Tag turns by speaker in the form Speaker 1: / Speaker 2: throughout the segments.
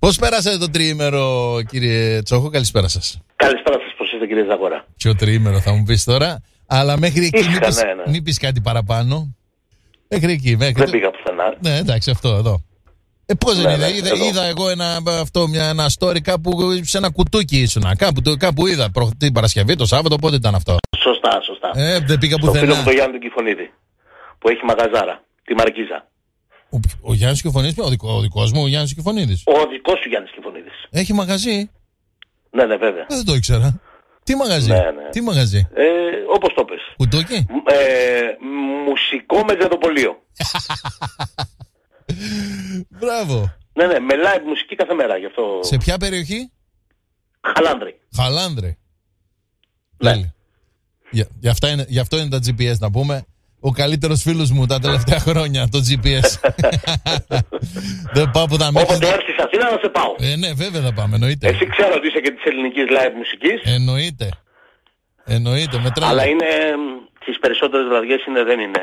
Speaker 1: Πώς πέρασατε το τριήμερο, κύριε Τσόχο? Καλησπέρα σας.
Speaker 2: Καλησπέρα σας, πώς είστε, κύριε Ζαγόρα?
Speaker 1: Ποιο τριήμερο θα μου πεις τώρα? Αλλά μέχρι εκεί μην πεις κάτι παραπάνω. Μέχρι εκεί.
Speaker 2: Δεν πήγα πουθενά.
Speaker 1: Ναι, εντάξει, αυτό εδώ. Πώς δεν είδα εγώ ένα story κάπου σε ένα κουτούκι ήσουν. Κάπου είδα την Παρασκευή, το Σάββατο, πότε ήταν αυτό?
Speaker 2: Σωστά.
Speaker 1: Δεν πήγα πουθενά.
Speaker 2: Στο φίλο μου τον Γιάννη τον Κηφωνίδη, που έχει μαγαζάρα, τη Μαρκίζα.
Speaker 1: Ο Γιάννης Κηφωνίδης, ο δικός μου, ο Γιάννης Κηφωνίδης.
Speaker 2: Ο δικός σου Γιάννης Κηφωνίδης.
Speaker 1: Έχει μαγαζί?
Speaker 2: Ναι, βέβαια.
Speaker 1: Δεν το ήξερα. Τι μαγαζί?
Speaker 2: Ναι.
Speaker 1: Τι μαγαζί?
Speaker 2: Όπως το πες.
Speaker 1: Κουτούκι?
Speaker 2: Μουσικό μεζεδοπολείο.
Speaker 1: Μπράβο.
Speaker 2: Ναι, με live μουσική κάθε μέρα, γι' αυτό.
Speaker 1: Σε ποια περιοχή?
Speaker 2: Χαλάνδρη.
Speaker 1: Ναι. Γι' αυτό είναι τα GPS, να πούμε. Ο καλύτερος φίλος μου τα τελευταία χρόνια, το GPS. Δεν πάω που θα με.
Speaker 2: Όποτε έρθεις Αθήνα να σε πάω.
Speaker 1: Ναι, βέβαια θα πάμε, εννοείται.
Speaker 2: Εσύ ξέρω ότι είσαι και της ελληνικής live μουσικής.
Speaker 1: Εννοείται, μετράει.
Speaker 2: Αλλά είναι, τις περισσότερες βραδιές δεν είναι.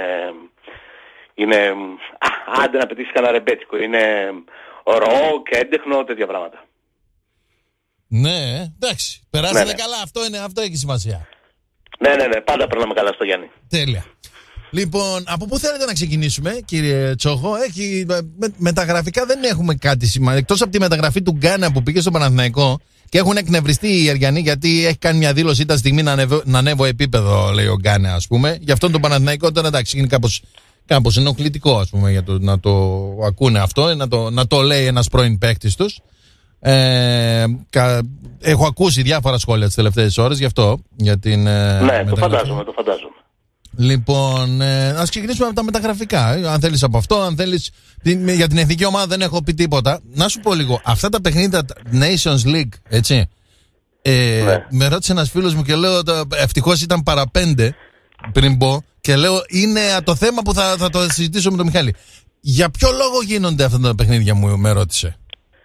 Speaker 2: Άντε να πετύχεις κανένα ρεμπέτικο. Είναι ροκ, έντεχνο, τέτοια πράγματα.
Speaker 1: Ναι, εντάξει. Περάσατε καλά, αυτό έχει σημασία.
Speaker 2: Ναι, πάντα περνάμε καλά στο Γιάννη.
Speaker 1: Τέλεια. Λοιπόν, από πού θέλετε να ξεκινήσουμε, κύριε Τσόχο? Μεταγραφικά δεν έχουμε κάτι σημαντικό. Εκτός από τη μεταγραφή του Γκάνα που πήγε στο Παναθηναϊκό και έχουν εκνευριστεί οι Αριανοί γιατί έχει κάνει μια δήλωση, ήταν στιγμή να ανέβω επίπεδο, λέει ο Γκάνα, ας πούμε. Γι' αυτόν τον Παναθηναϊκό τώρα, εντάξει, είναι κάπως ενοχλητικό, ας πούμε, για να το ακούνε αυτό, να το λέει ένας πρώην παίκτης τους. Έχω ακούσει διάφορα σχόλια τις τελευταίες ώρες γι' αυτό.
Speaker 2: Ναι, το φαντάζομαι.
Speaker 1: Λοιπόν, ας ξεκινήσουμε από τα μεταγραφικά. Αν θέλεις από αυτό, αν θέλεις. Για την εθνική ομάδα δεν έχω πει τίποτα. Να σου πω λίγο, αυτά τα παιχνίδια Nations League, έτσι. Με ρώτησε ένας φίλος μου και λέω, ευτυχώς ήταν παρά 5 πριν πω, και λέω, είναι το θέμα που θα το συζητήσω με τον Μιχάλη. Για ποιο λόγο γίνονται αυτά τα παιχνίδια, με ρώτησε.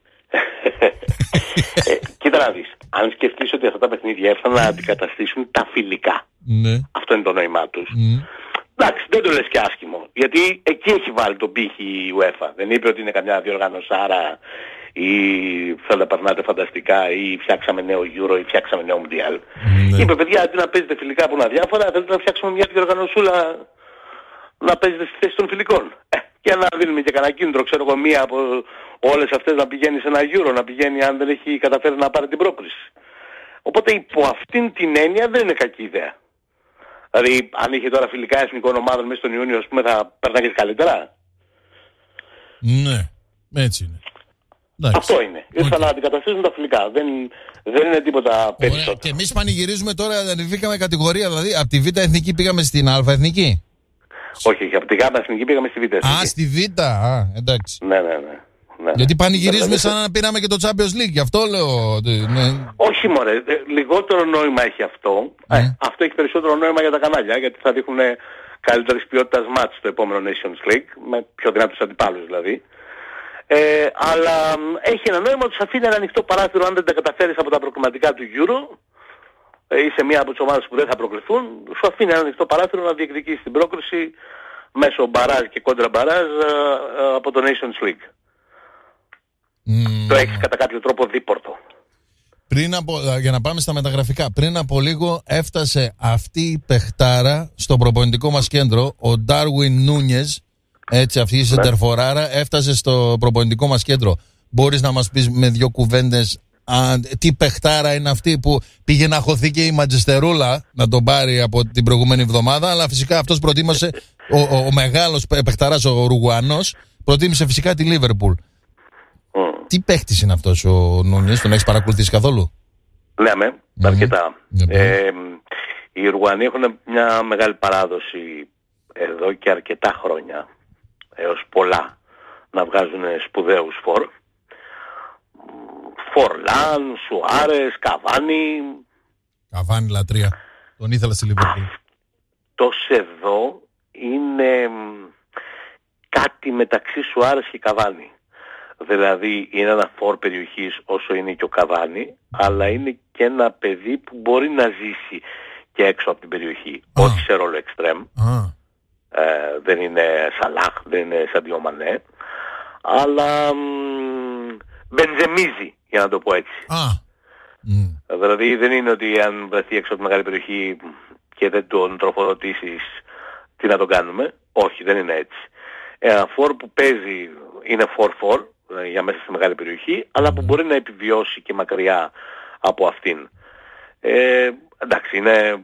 Speaker 2: Κοίτα να δεις. Αν σκεφτείς ότι αυτά τα παιχνίδια έφταναν να αντικαταστήσουν τα φιλικά.
Speaker 1: Ναι.
Speaker 2: Αυτό είναι το νόημά τους. Εντάξει, δεν το λες και άσχημο. Γιατί εκεί έχει βάλει τον πύχη η UEFA. Δεν είπε ότι είναι καμιά διοργανωσάρα ή θα τα περνάτε φανταστικά ή φτιάξαμε νέο Euro ή φτιάξαμε νέο Mundial. Ναι. Είπε, παιδιά, αντί να παίζετε φιλικά που είναι αδιάφορα, θέλετε να φτιάξουμε μια διοργανωσούλα να παίζετε στη θέση των φιλικών. Και να δίνουμε και κανένα κίνητρο, ξέρω εγώ, μία από όλες αυτές να πηγαίνει σε ένα Euro, να πηγαίνει αν δεν έχει καταφέρει να πάρει την πρόκριση. Οπότε υπό αυτήν την έννοια δεν είναι κακή ιδέα. Δηλαδή, αν είχε τώρα φιλικά εθνικών ομάδων μέσα στον Ιούνιο, ας πούμε, θα περνάγες καλύτερα.
Speaker 1: Ναι, έτσι είναι.
Speaker 2: Αυτό είναι. Ήρθαν να αντικαταστήσουν τα φιλικά. Δεν είναι τίποτα περισσότερο.
Speaker 1: Και εμείς πανηγυρίζουμε τώρα, ανεβήκαμε κατηγορία, δηλαδή από τη Β' Εθνική πήγαμε στην Α' Εθνική.
Speaker 2: Όχι, από τη Γ' Εθνική πήγαμε στη Β' Εθνική.
Speaker 1: Στη Β', εντάξει.
Speaker 2: Ναι.
Speaker 1: Γιατί πανηγυρίζουμε σαν να πήραμε και το Champions League, γι' αυτό λέω. Ναι.
Speaker 2: Όχι μωρέ, λιγότερο νόημα έχει αυτό. Αυτό έχει περισσότερο νόημα για τα κανάλια, γιατί θα δείχνουν καλύτερης ποιότητας μάτς στο επόμενο Nations League, με πιο δυνατούς αντιπάλους δηλαδή. Αλλά έχει ένα νόημα ότι σου αφήνει ένα ανοιχτό παράθυρο αν δεν τα καταφέρεις από τα προκριματικά του Euro. Είσαι μία από τις ομάδες που δεν θα προκληθούν, σου αφήνει ένα ανοιχτό παράθυρο να διεκδικήσεις την πρόκριση μέσω μπαράζ και κόντρα μπαράζ από το Nations League. Το έχεις κατά κάποιο τρόπο δίπορτο.
Speaker 1: Για να πάμε στα μεταγραφικά, πριν από λίγο έφτασε αυτή η παιχτάρα στο προπονητικό μας κέντρο, ο Ντάρουιν Νούνιες, έτσι, αυτή η σεντερφοράρα, έφτασε στο προπονητικό μας κέντρο. Μπορείς να μας πεις με δύο κουβέντες τι παιχτάρα είναι αυτή που πήγε να χωθεί και η Μαντζεστερούλα να τον πάρει από την προηγούμενη εβδομάδα, αλλά φυσικά αυτός προτίμησε, ο μεγάλος παιχταράς, ο Ουρουγουανός, προτίμησε φυσικά τη Λίβερπουλ. Τι παίχτης είναι αυτός ο Νούνιες, τον έχεις παρακολουθήσει καθόλου?
Speaker 2: Ναι, αρκετά. Οι Ουρουγουανοί έχουν μια μεγάλη παράδοση εδώ και αρκετά χρόνια, έως πολλά, να βγάζουν σπουδαίους φορ. Φορλάν, Σουάρες, Καβάνι.
Speaker 1: Καβάνι λατρεία. Τον ήθελα στη Λίβερπουλ.
Speaker 2: Αυτός εδώ είναι κάτι μεταξύ Σουάρες και Καβάνι. Δηλαδή είναι ένα φορ περιοχής όσο είναι και ο Καβάνι, αλλά είναι και ένα παιδί που μπορεί να ζήσει και έξω από την περιοχή. Όχι σε ρόλο εξτρέμ. Δεν είναι Σαλάχ, δεν είναι Σαντιό Μανέ. Αλλά μπενζεμίζει, για να το πω έτσι. Δηλαδή δεν είναι ότι αν βρεθεί έξω από τη μεγάλη περιοχή και δεν τον τροφοδοτήσεις, τι να τον κάνουμε. Όχι, δεν είναι έτσι. Ένα φόρ που παίζει είναι 4-4 για μέσα στη μεγάλη περιοχή, αλλά που μπορεί να επιβιώσει και μακριά από αυτήν. Εντάξει, είναι...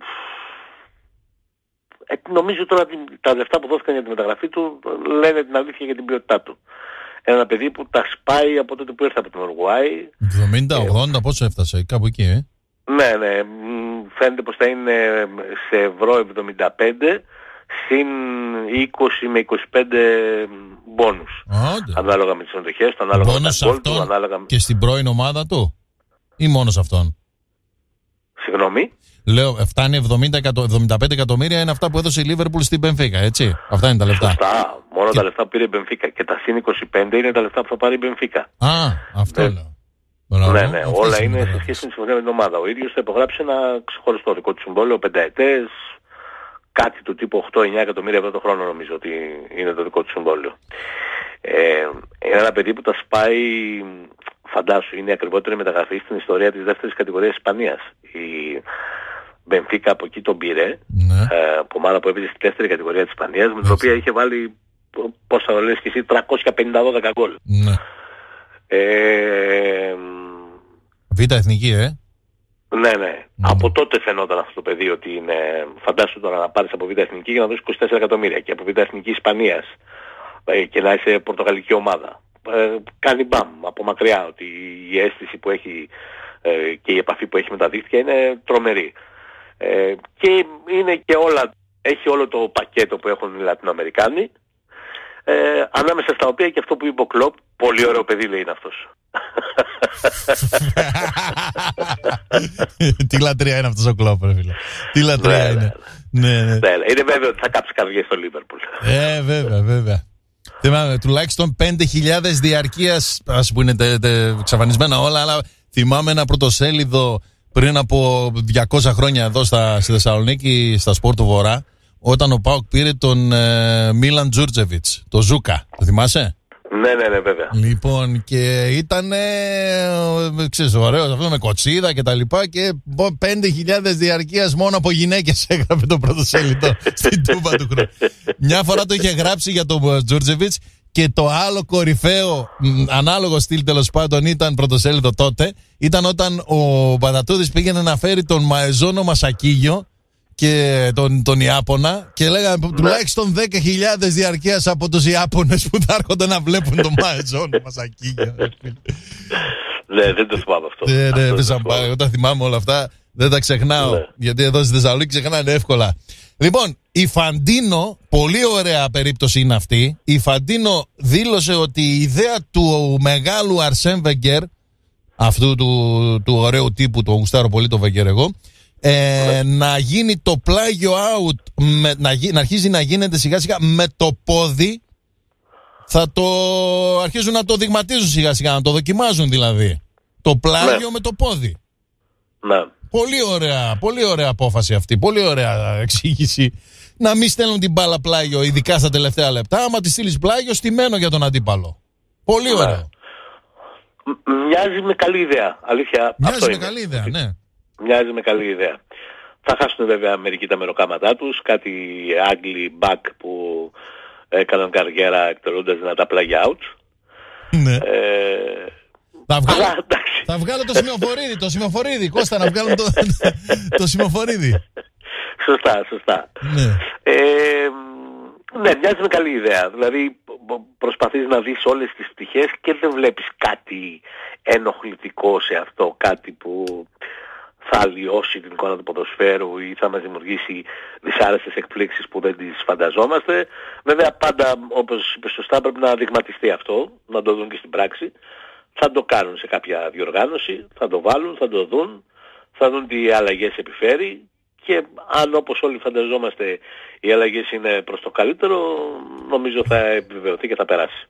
Speaker 2: νομίζω τώρα τα λεφτά που δόθηκαν για τη μεταγραφή του λένε την αλήθεια για την ποιότητά του. Ένα παιδί που τα σπάει από τότε που ήρθε από την Ουρουγουάη.
Speaker 1: 70-80 πόσο έφτασε, κάπου εκεί,
Speaker 2: Ναι, φαίνεται πως θα είναι σε ευρώ 75 συν 20 με 25 μπόνους. Ανάλογα με τις συμμετοχές του, ανάλογα με τα γκολ του, ανάλογα...
Speaker 1: Και στην πρώην ομάδα του ή μόνο σε αυτόν?
Speaker 2: Συγγνώμη.
Speaker 1: Λέω, φτάνει 75 εκατομμύρια είναι αυτά που έδωσε η Λίβερπουλ στην Μπενφίκα, έτσι. Αυτά είναι τα λεφτά.
Speaker 2: Σωστά. Μόνο τα λεφτά που πήρε η Μπενφίκα και τα συν 25 είναι τα λεφτά που θα πάρει η Μπενφίκα.
Speaker 1: Αυτό λέω.
Speaker 2: Ναι, όλα είναι σε σχέση με τη συμφωνία με την ομάδα. Ο ίδιος θα υπογράψει ένα ξεχωριστό δικό του συμβόλαιο, 5 ετές, κάτι του τύπου 8-9 εκατομμύρια ευρώ το χρόνο, νομίζω ότι είναι το δικό του συμβόλαιο. Είναι ένα παιδί που τα σπάει, φαντάσου, είναι η ακριβότερη μεταγραφή στην ιστορία της δεύτερης κατηγορίας Ισπανίας. Η Μπενφίκα από εκεί τον πήρε, από ομάδα που έπαιζε στη δεύτερη κατηγορία της Ισπανίας, με την οποία είχε βάλει, πώς θα το λες και εσύ, 350 γκολ.
Speaker 1: Β' εθνική, Ναι.
Speaker 2: Από τότε φαινόταν αυτό το παιδί ότι είναι... Φαντάσου τώρα να πάρεις από Β' εθνική για να δώσεις 24 εκατομμύρια και από Β' εθνική Ισπανίας και να είσαι πορτογαλική ομάδα. Κάνει μπαμ από μακριά, ότι η αίσθηση που έχει και η επαφή που έχει με τα δίκτυα είναι τρομερή. Και είναι και όλα, έχει όλο το πακέτο που έχουν οι Λατινοαμερικάνοι, ανάμεσα στα οποία και αυτό που είπε ο Κλοπ, πολύ ωραίο παιδί λέει είναι αυτός.
Speaker 1: Τι λατρεία είναι αυτός ο Κλοπ, ρε φίλε. Τι λατρεία είναι. Ναι.
Speaker 2: Είναι βέβαιο ότι θα κάψει καρδιές στο Λίβερπουλ.
Speaker 1: Βέβαια. Θυμάμαι, τουλάχιστον 5.000 διαρκείας, ας που είναι εξαφανισμένα όλα, αλλά θυμάμαι ένα πρωτοσέλιδο πριν από 200 χρόνια εδώ στη Θεσσαλονίκη, στα Σπορ του Βορρά, όταν ο ΠΑΟΚ πήρε τον Μίλαν Τζούρτζεβιτς, το Ζούκα. Το θυμάσαι?
Speaker 2: Ναι, βέβαια.
Speaker 1: Λοιπόν, και ήταν ξέρεις, ωραίος αυτό με κοτσίδα και τα λοιπά, και 5.000 διαρκείας μόνο από γυναίκες έγραφε το πρωτοσέλιδο στην Τούμπα του χρόνου. Μια φορά το είχε γράψει για τον Τζούρτζεβιτς, και το άλλο κορυφαίο, ανάλογο στυλ τέλος πάντων, ήταν πρωτοσέλιδο τότε, ήταν όταν ο Μπατατούδης πήγαινε να φέρει τον Μαεζόνο Μασακίγιο και τον Ιάπωνα, και λέγανε τουλάχιστον 10.000 διαρκείας από τους Ιάπωνες που θα έρχονται να βλέπουν τον Μαεζόνο Μασακίγιο.
Speaker 2: Ναι, δεν το θυμάμαι αυτό.
Speaker 1: Ναι, όταν θυμάμαι όλα αυτά δεν τα ξεχνάω, γιατί εδώ στη Θεσσαλονίκη ξεχνάνε εύκολα. Λοιπόν, η Φαντίνο, πολύ ωραία περίπτωση είναι αυτή. Η Φαντίνο δήλωσε ότι η ιδέα του μεγάλου Αρσέν Βενγκέρ, αυτού του ωραίου τύπου, του γουστάρω πολύ το Βενγκέρ εγώ, να γίνει το πλάγιο out, να αρχίζει να γίνεται σιγά σιγά με το πόδι, θα το αρχίζουν να το δειγματίζουν σιγά σιγά, να το δοκιμάζουν δηλαδή. Το πλάγιο με το πόδι.
Speaker 2: Ναι.
Speaker 1: Πολύ ωραία απόφαση αυτή, πολύ ωραία εξήγηση. Να μην στέλνουν την μπάλα πλάγιο, ειδικά στα τελευταία λεπτά. Άμα τη στείλεις πλάγιο, στημένο για τον αντίπαλο. Πολύ ωραίο.
Speaker 2: Μοιάζει με καλή ιδέα, αλήθεια.
Speaker 1: Μοιάζει με καλή ιδέα, ναι.
Speaker 2: Μοιάζει με καλή ιδέα. Θα χάσουν βέβαια μερικοί τα μεροκάματά τους, κάτι Άγγλοι back που έκαναν καριέρα εκτελώντας δυνατά play out.
Speaker 1: Ναι. Θα βγάλω το σημειοφορίδι, Κώστα, να βγάλω το σημειοφορίδι.
Speaker 2: Σωστά. Ναι, μοιάζει με καλή ιδέα. Δηλαδή προσπαθείς να δεις όλες τις πτυχές και δεν βλέπεις κάτι ενοχλητικό σε αυτό, κάτι που θα αλλοιώσει την εικόνα του ποδοσφαίρου ή θα μας δημιουργήσει δυσάρεστες εκπλήξεις που δεν τις φανταζόμαστε. Βέβαια πάντα, όπως είπε σωστά, πρέπει να δειγματιστεί αυτό, να το δουν και στην πράξη. Θα το κάνουν σε κάποια διοργάνωση, θα το βάλουν, θα το δουν, θα δουν τι αλλαγές επιφέρει, και αν όπως όλοι φανταζόμαστε οι αλλαγές είναι προς το καλύτερο, νομίζω θα επιβεβαιωθεί και θα περάσει.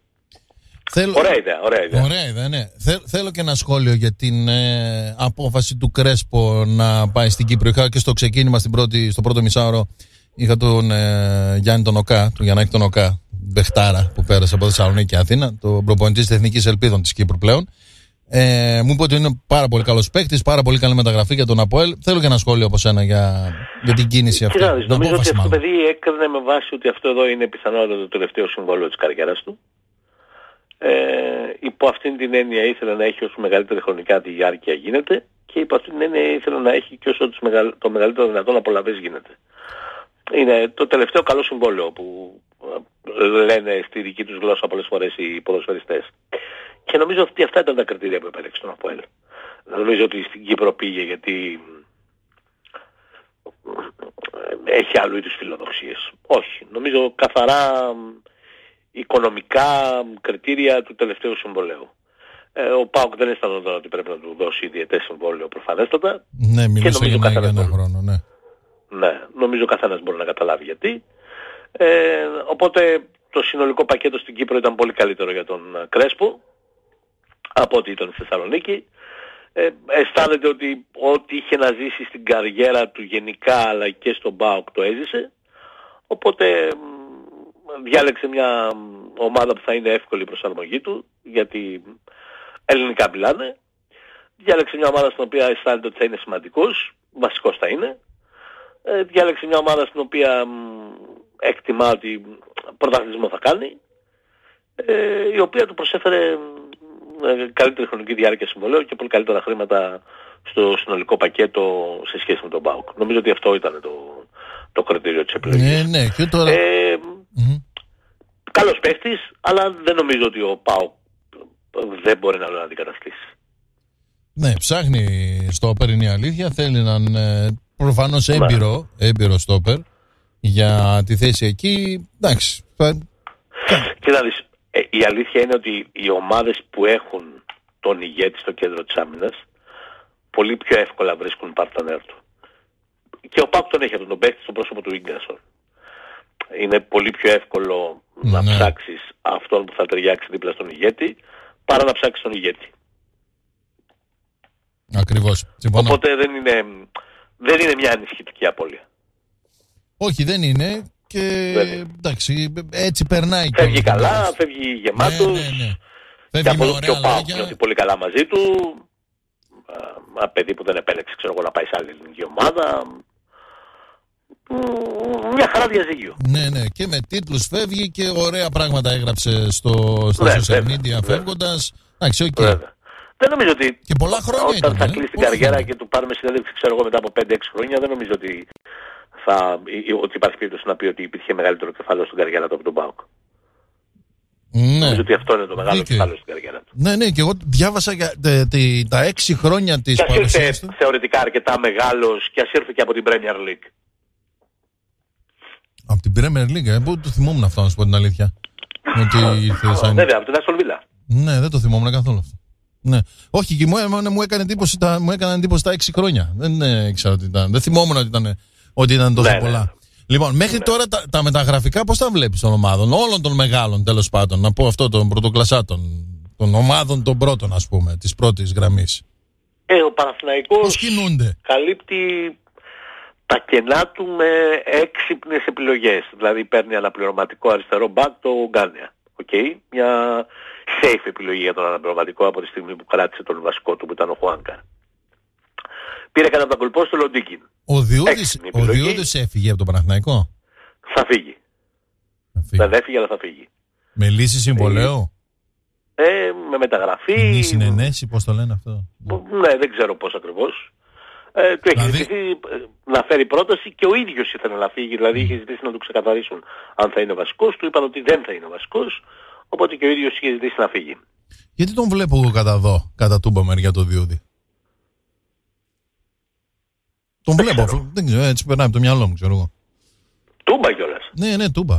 Speaker 2: Ωραία ιδέα,
Speaker 1: ναι. Θέλω και ένα σχόλιο για την απόφαση του Κρέσπο να πάει στην Κύπρο. Είχα και στο ξεκίνημα στο πρώτο μισάωρο, είχα τον Γιάννη τον Οκά, τον Γιαννάκη τον Οκά, Μπεχτάρα, που πέρασε από Θεσσαλονίκη και Αθήνα, τον προπονητή της Εθνικής Ελπίδων της Κύπρου πλέον. Μου είπε ότι είναι πάρα πολύ καλός παίκτης, πάρα πολύ καλή μεταγραφή για τον ΑΠΟΕΛ. Θέλω και ένα σχόλιο από σένα για την κίνηση αυτή.
Speaker 2: Νομίζω ότι αυτό το παιδί έκρινε με βάση ότι αυτό εδώ είναι πιθανότατα το τελευταίο συμβόλαιο της καριέρας του. Υπό αυτήν την έννοια ήθελε να έχει όσο μεγαλύτερη χρονικά τη διάρκεια γίνεται και υπό αυτήν την έννοια ήθελε να έχει και όσο το μεγαλύτερο δυνατόν απολαβές γίνεται. Είναι το τελευταίο καλό συμβόλαιο που λένε στη δική τους γλώσσα πολλές φορές οι ποδοσφαιριστές. Και νομίζω ότι αυτά ήταν τα κριτήρια που επέλεξε τον ΑΠΟΕΛ. Νομίζω ότι στην Κύπρο πήγε γιατί έχει άλλου είδους φιλοδοξίες. Όχι. Νομίζω καθαρά οικονομικά κριτήρια του τελευταίου συμβολέου. Ο ΠΑΟΚ δεν αισθανόταν ότι πρέπει να του δώσει ιδιαιτές συμβόλαιο προφανέστατα.
Speaker 1: Ναι, μιλούσε για ένα χρόνο, ναι.
Speaker 2: Ναι, νομίζω ο καθένας μπορεί να καταλάβει γιατί. Οπότε το συνολικό πακέτο στην Κύπρο ήταν πολύ καλύτερο για τον Κρέσπο από ό,τι ήταν στη Θεσσαλονίκη. Αισθάνεται ότι ό,τι είχε να ζήσει στην καριέρα του γενικά αλλά και στον ΠΑΟΚ το έζησε. Οπότε διάλεξε μια ομάδα που θα είναι εύκολη η προσαρμογή του, γιατί ελληνικά μιλάνε. Διάλεξε μια ομάδα στην οποία αισθάνεται ότι θα είναι σημαντικός, βασικός θα είναι. Διάλεξε μια ομάδα στην οποία εκτιμά ότι πρωταθλητισμό θα κάνει, η οποία του προσέφερε καλύτερη χρονική διάρκεια συμβολέου και πολύ καλύτερα χρήματα στο συνολικό πακέτο σε σχέση με τον ΠΑΟΚ. Νομίζω ότι αυτό ήταν το κριτήριο της επιλογής.
Speaker 1: Ναι, και τώρα...
Speaker 2: Καλός παίχτης, αλλά δεν νομίζω ότι ο ΠΑΟΚ δεν μπορεί να τον αντικαταστήσει.
Speaker 1: Ναι, ψάχνει στόπερ, είναι η αλήθεια. Θέλει έναν προφανώς έμπειρο στόπερ για τη θέση εκεί. Εντάξει.
Speaker 2: Κοίτα δεις, η αλήθεια είναι ότι οι ομάδες που έχουν τον ηγέτη στο κέντρο της άμυνας πολύ πιο εύκολα βρίσκουν παρτανέρ του. Και ο ΠΑΟΚ τον έχει αυτόν τον παίκτη στο πρόσωπο του Ίγκασον. Είναι πολύ πιο εύκολο να ψάξεις αυτόν που θα ταιριάξει δίπλα στον ηγέτη παρά να ψάξεις τον ηγέτη.
Speaker 1: Ακριβώς.
Speaker 2: Οπότε δεν είναι μια ανησυχητική απώλεια.
Speaker 1: Όχι, δεν είναι. Και εντάξει, έτσι περνάει.
Speaker 2: Φεύγει καλά, φεύγει γεμάτος.
Speaker 1: Ναι.
Speaker 2: Και από εδώ και ο ΠΑΟΚ νιώθει πολύ καλά μαζί του. Ένα παιδί που δεν επέλεξε, ξέρω εγώ, να πάει σε άλλη ελληνική ομάδα. Μια χαρά διαζύγιο.
Speaker 1: Ναι. Και με τίτλους φεύγει και ωραία πράγματα έγραψε στα social media φεύγοντας. Εντάξει, οκ.
Speaker 2: Δεν νομίζω ότι
Speaker 1: και πολλά χρόνια
Speaker 2: όταν θα κλείσει την καριέρα και του πάρουμε συνέντευξη, ξέρω εγώ, μετά από 5-6 χρόνια, δεν νομίζω ότι υπάρχει περίπτωση να πει ότι υπήρχε μεγαλύτερο κεφάλαιο στην καριέρα του από τον ΠΑΟΚ.
Speaker 1: Ναι.
Speaker 2: Νομίζω ότι αυτό είναι το μεγάλο κεφάλαιο στην καριέρα του.
Speaker 1: Ναι, και εγώ διάβασα για τα 6 χρόνια της παρουσίας του.
Speaker 2: Θεωρητικά αρκετά μεγάλος και ας ήρθε και από την Premier League.
Speaker 1: Από την Premier League, πού το θυμόμουν αυτό, να σου πω την αλήθεια.
Speaker 2: Βέβαια, από την Aston Villa.
Speaker 1: Ναι, δεν το θυμόμουν καθόλου αυτό. Ναι. Όχι, και μου έκανε εντύπωση τα 6 χρόνια. Δεν ήξερα ότι ήταν. Δεν θυμόμουν ότι ήταν τόσο πολλά. Ναι. Λοιπόν, μέχρι τώρα τα μεταγραφικά πώς τα βλέπεις των ομάδων, όλων των μεγάλων τέλος πάντων, να πω αυτό, των πρωτοκλασσάτων, των ομάδων των πρώτων, ας πούμε, της πρώτης γραμμής.
Speaker 2: Ο Παναθηναϊκός καλύπτει τα κενά του με έξυπνες επιλογές. Δηλαδή παίρνει αναπληρωματικό αριστερό μπακ το Γκάνια. Μια safe επιλογή για τον αναπληρωματικό από τη στιγμή που κράτησε τον βασικό του που ήταν ο Χουάνκα. Πήρε κατά τα κολπό στο Λοντίκιν.
Speaker 1: Ο Διούδης έφυγε από τον Παναθηναϊκό.
Speaker 2: Θα φύγει. Δεν έφυγε, αλλά θα φύγει.
Speaker 1: Με λύση συμβολέου.
Speaker 2: Με μεταγραφή.
Speaker 1: Η συνενέση, πώς το λένε αυτό.
Speaker 2: Ναι, δεν ξέρω πώς ακριβώς. Του έχει ζητήσει να φέρει πρόταση και ο ίδιος ήθελε να φύγει. Δηλαδή είχε ζητήσει να του ξεκαθαρίσουν αν θα είναι ο βασικός. Του είπαν ότι δεν θα είναι ο βασικός. Οπότε και ο ίδιος είχε ζητήσει να φύγει.
Speaker 1: Γιατί τον βλέπω εγώ κατά τούμπα μεριά το Διούδη. Τον βλέπω, δεν ξέρω, έτσι περνάει από το μυαλό μου, ξέρω εγώ.
Speaker 2: Τούμπα κιόλας.
Speaker 1: Ναι, τούμπα.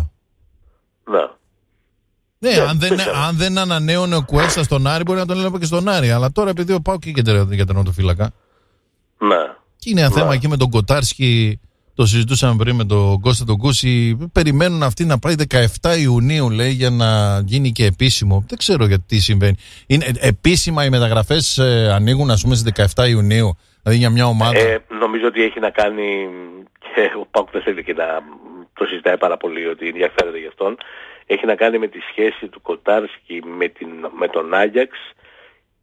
Speaker 1: Ναι, αν δεν ανανέωνε ο Κουέστα στον Άρη, μπορεί να τον έλεγα και στον Άρη. Αλλά τώρα επειδή ο Πάοκ και για τερματοφύλακα.
Speaker 2: Ναι.
Speaker 1: Και είναι ένα θέμα εκεί με τον Κοτάρσκι. Το συζητούσαμε πριν με τον Κώστα τον Κούση. Περιμένουν αυτοί να πάει 17 Ιουνίου, λέει, για να γίνει και επίσημο. Δεν ξέρω γιατί τι συμβαίνει. Είναι, επίσημα οι μεταγραφές ανοίγουν, ας πούμε, στις 17 Ιουνίου. Δηλαδή για μια ομάδα.
Speaker 2: Νομίζω ότι έχει να κάνει. Και ο Πάοκ δεν θέλει και να το συζητάει πάρα πολύ ότι ενδιαφέρεται γι' αυτόν. Έχει να κάνει με τη σχέση του Κοτάρσκι με τον Άγιαξ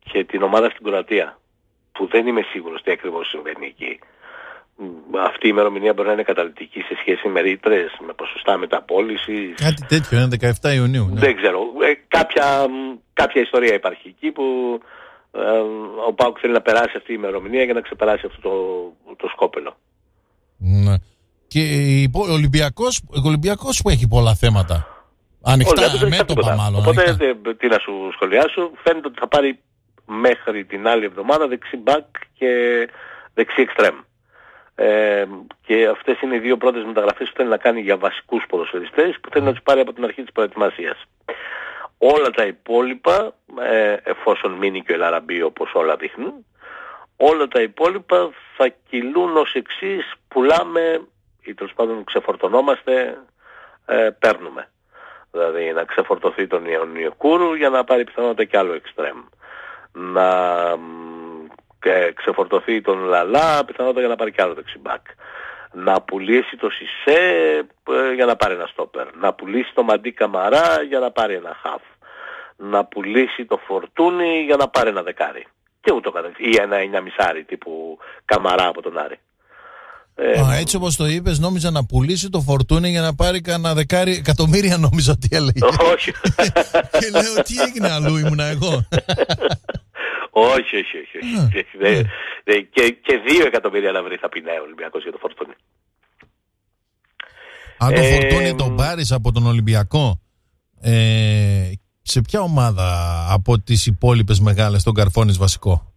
Speaker 2: και την ομάδα στην Κροατία, που δεν είμαι σίγουρος τι ακριβώς συμβαίνει εκεί. Αυτή η ημερομηνία μπορεί να είναι καταλυτική σε σχέση με ρήτρες, με ποσοστά μεταπώλησης.
Speaker 1: Κάτι τέτοιο, είναι 17 Ιουνίου. Ναι.
Speaker 2: Δεν ξέρω. Κάποια ιστορία υπάρχει εκεί που ο ΠΑΟΚ θέλει να περάσει αυτή η ημερομηνία για να ξεπεράσει αυτό το σκόπελο.
Speaker 1: Ναι. Και ο Ολυμπιακός που έχει πολλά θέματα. Ανοιχτά, μέτωπα μάλλον.
Speaker 2: Οπότε τι να σου σχολιάσω, φαίνεται ότι θα πάρει μέχρι την άλλη εβδομάδα δεξί μπακ και δεξί εξτρέμ. Και αυτές είναι οι δύο πρώτες μεταγραφές που θέλει να κάνει για βασικούς ποδοσφαιριστές που θέλει να τους πάρει από την αρχή της προετοιμασίας. Όλα τα υπόλοιπα, εφόσον μείνει και ο Ελαραμπή όπως όλα δείχνουν, όλα τα υπόλοιπα θα κυλούν ως εξής: πουλάμε ή τέλος πάντων ξεφορτωνόμαστε, παίρνουμε. Δηλαδή να ξεφορτωθεί τον Ιωνιοκούρου για να πάρει πιθανότητα και άλλο εξτρέμ. Να ξεφορτωθεί τον Λαλά πιθανότητα για να πάρει και άλλο δεξιμπάκ. Να πουλήσει το Σισέ για να πάρει ένα στόπερ. Να πουλήσει το Μαντί Καμαρά για να πάρει ένα χαφ. Να πουλήσει το Φορτούνι για να πάρει ένα δεκάρι. Και ούτω καθεξής. Ή ένα 9,5 τύπου Καμαρά από τον Άρη.
Speaker 1: Έτσι όπως το είπες, νόμιζα να πουλήσει το Φορτούνι για να πάρει κανένα δεκάρι εκατομμύρια, νόμιζα ότι έλεγε.
Speaker 2: Όχι.
Speaker 1: Και λέω, τι έγινε, αλλού ήμουνα εγώ.
Speaker 2: Όχι. Και 2 εκατομμύρια να βρει θα πει ναι ο Ολυμπιακός για το Φορτούνι.
Speaker 1: Αν το Φορτούνι τον πάρεις από τον Ολυμπιακό, σε ποια ομάδα από τις υπόλοιπες μεγάλες τον καρφώνεις βασικό?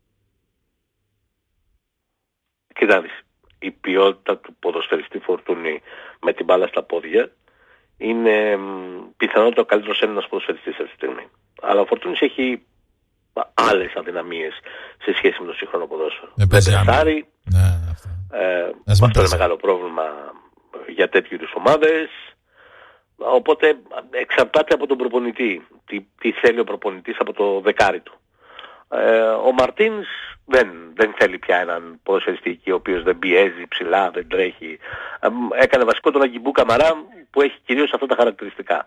Speaker 2: Κοιτάξτε, η ποιότητα του ποδοσφαιριστή Φορτούνι με την μπάλα στα πόδια είναι πιθανότατα ο καλύτερος Έλληνας ποδοσφαιριστής αυτή τη στιγμή. Αλλά ο Φορτούνης έχει άλλες αδυναμίες σε σχέση με το σύγχρονο ποδόσφαιρο. Πεσάρι, αυτό είναι μεγάλο πρόβλημα για τέτοιου είδους ομάδες. Οπότε εξαρτάται από τον προπονητή. Τι θέλει ο προπονητής από το δεκάρι του. Ο Μαρτίνς δεν θέλει πια έναν ποδοσφαιριστή ο οποίος δεν πιέζει ψηλά, δεν τρέχει. Έκανε βασικό τον Αγκιμπού Καμαρά που έχει κυρίως αυτά τα χαρακτηριστικά.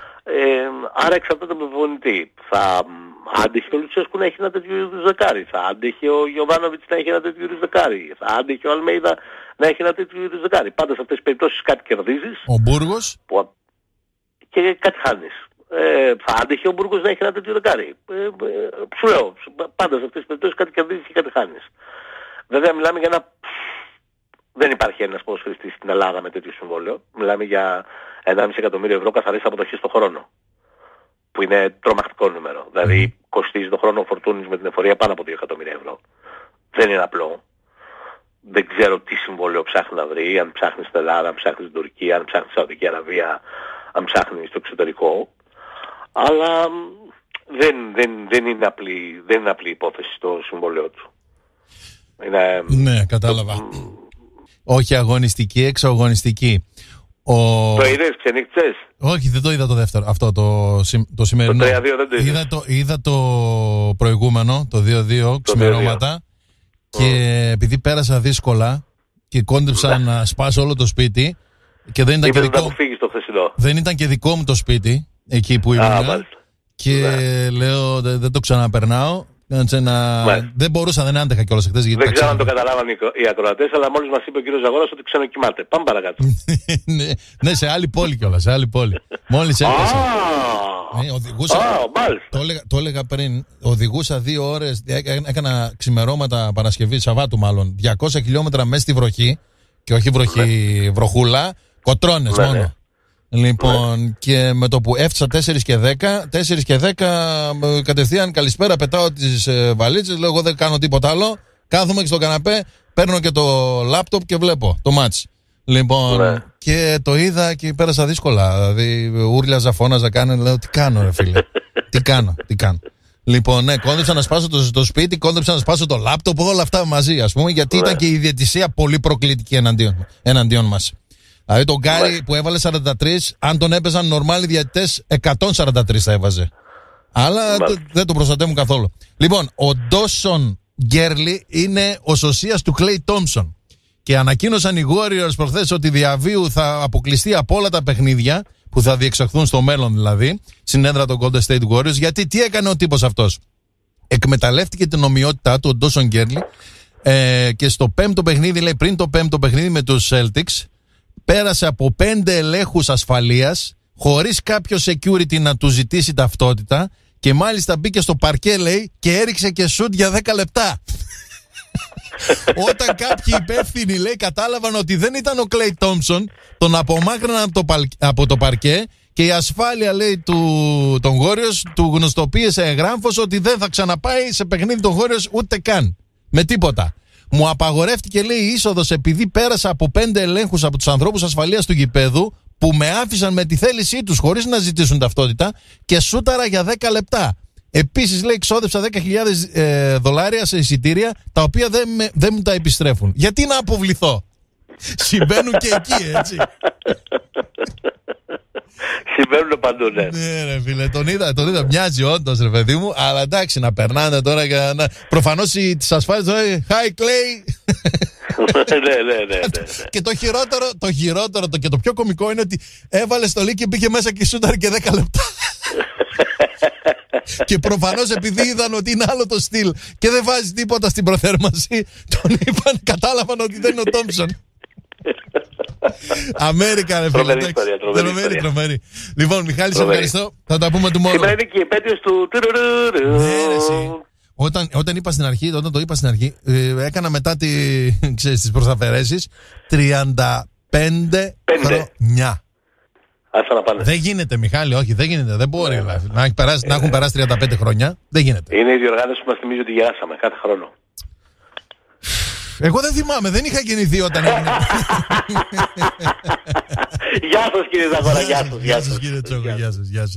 Speaker 2: Άρα εξαρτάται από τον προπονητή. Θα άντεχε ο Λουτσέσκου να έχει ένα τέτοιο είδους δεκάρι. Θα άντεχε ο Γιοβάνοβιτς να έχει ένα τέτοιο είδους δεκάρι. Θα άντεχε ο Αλμέιδα να έχει ένα τέτοιο είδους δεκάρι. Πάντα σε αυτές τις περιπτώσεις κάτι κερδίζεις.
Speaker 1: Ο Μπούργος.
Speaker 2: Και κάτι χάνεις. Θα άντεχε ο Μπούργος να έχει ένα τέτοιο δεκάρι. Σου λέω, πάντα σε αυτές τις περιπτώσεις κάτι κερδίζεις και κάτι χάνεις. Βέβαια μιλάμε για δεν υπάρχει ένας ποδοσφαιριστής στην Ελλάδα με τέτοιο συμβόλαιο. Μιλάμε για 1,5 εκατομμύριο ευρώ καθαρής αποδοχής το χρόνο. Που είναι τρομακτικό νούμερο. Δηλαδή κοστίζει το χρόνο ο Φορτούνης με την εφορία πάνω από 2 εκατομμύρια ευρώ. Δεν είναι απλό. Δεν ξέρω τι συμβόλαιο ψάχνει να βρει, αν ψάχνει στην Ελλάδα, αν ψάχνει στην Τουρκία, αν ψάχνει στη Σαουδική Αραβία, αν ψάχνει στο εξωτερικό. Αλλά δεν είναι απλή υπόθεση το συμβόλαιο του.
Speaker 1: Ναι, κατάλαβα. Όχι αγωνιστική, εξωαγωνιστική.
Speaker 2: Το είδες, ξενύχτησες?
Speaker 1: Όχι, δεν το είδα το δεύτερο, αυτό το σημερινό.
Speaker 2: Το 3-2 δεν το είδες?
Speaker 1: Είδα το προηγούμενο, το 2-2, ξημερώματα. Και επειδή πέρασα δύσκολα και κόντεψα να σπάσω όλο το σπίτι και δεν ήταν και δικό μου το σπίτι εκεί που ήμουν. Και λέω δεν το ξαναπερνάω. Δεν μπορούσα, δεν άντεχα κιόλας χθες.
Speaker 2: Δεν ξέρω αν το καταλάβαν οι ακροατές, αλλά μόλις μας είπε ο κύριος Ζαγόρας ότι ξενοκοιμάται. Πάμε παρακάτω.
Speaker 1: Ναι, σε άλλη πόλη κιόλας, σε άλλη πόλη. Μόλις έπεσα. Το έλεγα πριν, οδηγούσα 2 ώρες, έκανα ξημερώματα Παρασκευή, Σαββάτου μάλλον, 200 χιλιόμετρα μέσα στη βροχή, και όχι βροχή, βροχούλα, κοτρώνες μόνο. Λοιπόν, και με το που έφτασα 4 και 10 κατευθείαν καλησπέρα, πετάω τις βαλίτσες, λέω εγώ δεν κάνω τίποτα άλλο, κάθομαι και στο καναπέ, παίρνω και το λάπτοπ και βλέπω το μάτς. Λοιπόν, και το είδα και πέρασα δύσκολα, δηλαδή ούρλιαζα, φώναζα, λέω τι κάνω ρε φίλε, τι κάνω. Λοιπόν, ναι, κόντεψα να σπάσω το σπίτι, κόντεψα να σπάσω το λάπτοπ, όλα αυτά μαζί, ας πούμε, γιατί ήταν και η διαιτησία πολύ προκλητική εναντίον μας. Δηλαδή τον Γκάρι που έβαλε 43, αν τον έπαιζαν νορμάλοι διαιτητές, 143 θα έβαζε. Αλλά δεν τον προστατεύουν καθόλου. Λοιπόν, ο Ντόσον Γκέρλι είναι ο σωσίας του Κλέι Τόμψον. Και ανακοίνωσαν οι Warriors προχθές ότι διαβίου θα αποκλειστεί από όλα τα παιχνίδια που θα διεξαχθούν στο μέλλον, δηλαδή, στην έδρα των Golden State Warriors. Γιατί τι έκανε ο τύπος αυτός? εκμεταλλεύτηκε την ομοιότητά του ο Ντόσον Γκέρλι και στο πέμπτο παιχνίδι, λέει, πριν το πέμπτο παιχνίδι με τους Celtics, πέρασε από 5 ελέγχους ασφαλείας χωρίς κάποιο security να του ζητήσει ταυτότητα και μάλιστα μπήκε στο παρκέ, λέει, και έριξε και σουτ για 10 λεπτά. Όταν κάποιοι υπεύθυνοι, λέει, κατάλαβαν ότι δεν ήταν ο Κλέι Τόμψον, τον απομάκρυναν από το παρκέ και η ασφάλεια, λέει, των Warriors του γνωστοποίησε εγγράμφος ότι δεν θα ξαναπάει σε παιχνίδι των Warriors ούτε καν. Με τίποτα. Μου απαγορεύτηκε, λέει, η είσοδος επειδή πέρασα από 5 ελέγχους από τους ανθρώπους ασφαλείας του γηπέδου που με άφησαν με τη θέλησή τους χωρίς να ζητήσουν ταυτότητα και σούταρα για 10 λεπτά. Επίσης, λέει, ξόδεψα $10,000 σε εισιτήρια τα οποία δεν μου τα επιστρέφουν. Γιατί να αποβληθώ? Συμβαίνουν και εκεί, έτσι.
Speaker 2: Συμβαίνουν παντού, ναι.
Speaker 1: Ναι, ρε φίλε, τον είδα, μοιάζει όντως, ρε παιδί μου, αλλά εντάξει, να περνάνε τώρα και να... Προφανώς τις ασφάλειες τώρα, hi Clay.
Speaker 2: Ναι.
Speaker 1: Και το χειρότερο και το πιο κωμικό είναι ότι έβαλε στολή και μπήκε μέσα και σούταρε και 10 λεπτά. Και προφανώς επειδή είδαν ότι είναι άλλο το στυλ και δεν βάζει τίποτα στην προθέρμανση, τον είπαν, κατάλαβαν ότι δεν είναι ο Τόμψον. Αμέρικα, ρε φίλε. Τρομερή. Λοιπόν, Μιχάλη, σε ευχαριστώ. Θα τα πούμε tomorrow.
Speaker 2: Σήμερα είναι και η επέτειος του...
Speaker 1: Όταν το είπα στην αρχή, έκανα μετά τις προσαφαιρέσεις 35 χρόνια. Δεν γίνεται, Μιχάλη, όχι, δεν γίνεται. Δεν μπορεί να έχουν περάσει 35 χρόνια. Δεν γίνεται.
Speaker 2: Είναι η διοργάνωση που μας θυμίζει ότι γεράσαμε κάθε χρόνο.
Speaker 1: Εγώ δεν θυμάμαι, δεν είχα γεννηθεί όταν έγινε.
Speaker 2: Γεια σας, κύριε Ζαγόρα, γεια σας.
Speaker 1: Γεια σας, κύριε Τσόκο, γεια σας.